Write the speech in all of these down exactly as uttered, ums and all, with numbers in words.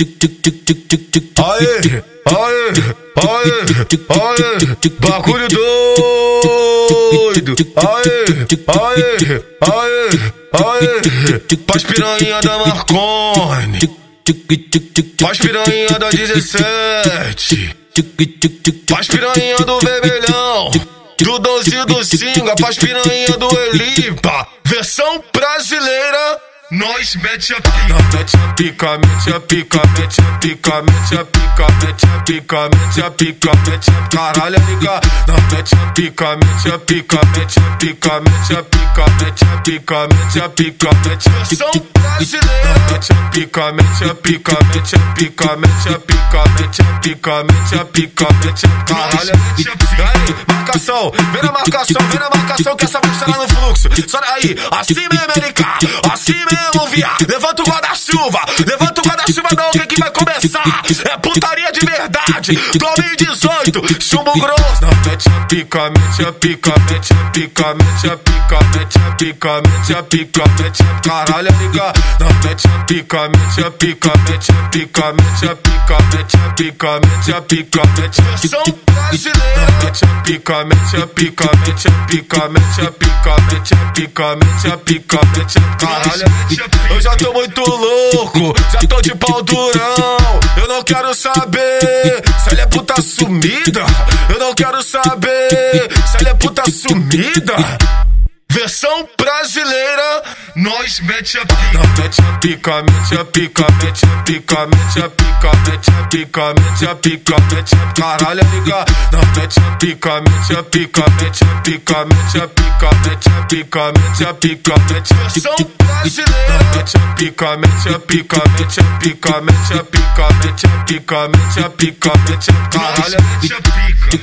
Aê, aê, aê, aê, bagulho doido. Aê, aê, aê, aê, pras piranha da Marconi, pras piranha da dezessete, pras piranha do Vermelhão, do doze e do Singa, pras piranha do Elipa. Versão brasileira. Nós mete a pica, mete a pica, mete a pica, mete a pica, mete a pica, mete a pica, mete a pica, mete a caralho, liga. Mete a pica, mete a pica, mete a pica, mete a pica, mete a pica, mete a pica, mete a versão brasileira. Mete a pica, mete a pica, mete a pica, mete a pica, mete a pica, mete a pica, mete a caralho. Aí, marcação, vem na marcação, vem na marcação que essa bicha tá no fluxo. Só aí, assim mesmo, L K, assim mesmo. Levanta o guarda-chuva, levanta o guarda-chuva não, que aqui vai começar. É putaria de verdade, dois mil e dezoito, chumbo grosso. Mete a pica, mete a pica, mete a pica, mete a pica, mete a pica, mete a pica, mete a caralho, liga. Mete a pica, mete a pica, mete a pica, mete a pica, mete a pica, mete a pica, mete a versão brasileira. Mete a pica, mete a pica, mete a pica, mete a pica, mete a pica, mete a pica, mete a caralho. Eu já tô muito louco, já tô de pau durão. Eu não quero saber se ela é puta sumida. Eu não quero saber se ela é puta sumida. Versão brasileira, nós mete a pica. Mete a pica, mete a pica, mete a pica, mete a pica, mete a pica, mete a pica, mete a caralho, liga. Mete a pica, mete a pica, mete a pica, mete a pica, mete a pica, mete a pica, mete a versão brasileira. Mete a pica, mete a pica, mete a pica, mete a pica, mete a pica, mete a pica, mete a caralho. Mete a pica.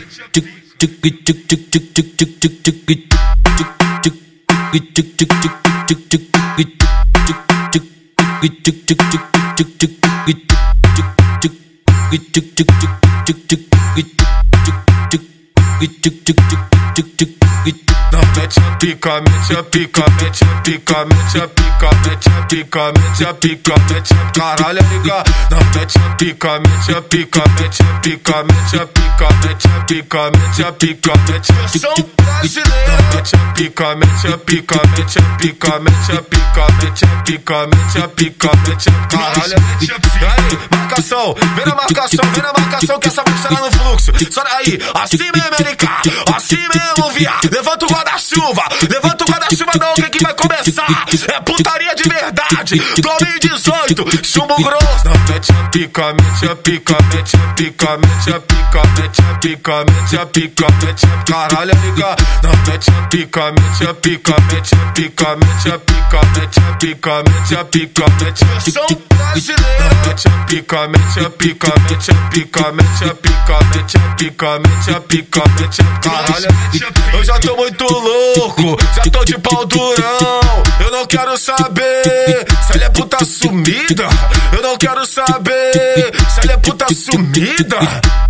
Mete a pica, mete a pica, mete a pica, mete a pica, mete a pica, mete a pica, mete a caralho, liga. Mete a pica, mete a pica, mete a pica, mete a pica, mete a pica, mete a pica, mete a versão brasileira. Mete a pica, mete a pica, mete a pica, mete a pica, mete a pica, mete a pica, mete a caralho. Aí, marcação, vem na marcação, vem na marcação que essa bicha tá no fluxo. Só aí, assim mesmo, L K, assim mesmo, viado. Levanta o guarda-chuva, levanta o guarda-chuva não, que aqui vai começar. É putaria de verdade, dois mil e dezoito, chumbo grosso. Mete a pica, mete a pica, mete a pica, mete a pica, mete a pica, mete a pica, mete a caralho, liga. Mete a pica, mete a pica, mete a pica, mete a pica, mete a pica, mete a pica, mete a versão brasileira. Mete a pica, mete a pica, mete a pica, mete a pica, mete a pica, mete a pica, mete a caralho. Eu já tô muito louco, já tô de pau durão. Eu não quero saber se ela é puta sumida. Eu não quero saber se ela é puta sumida.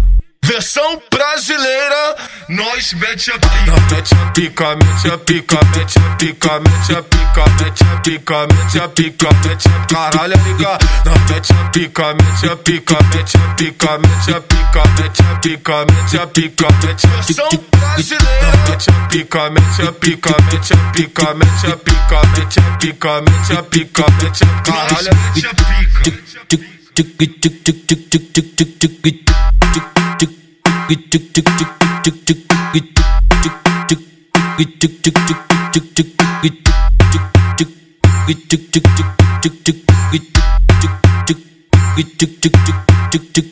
Versão brasileira, nós mete a pica. Mete a pica, mete a pica, mete a pica, mete a pica, mete a pica, mete a pica, mete a caralho, liga. Mete a pica, mete a pica, mete a pica, mete a pica, mete a pica, mete a pica, mete a versão brasileira. Mete a pica, mete a pica, mete a pica, mete a pica, mete a pica, mete a pica, mete a caralho. Mete a pica. Tick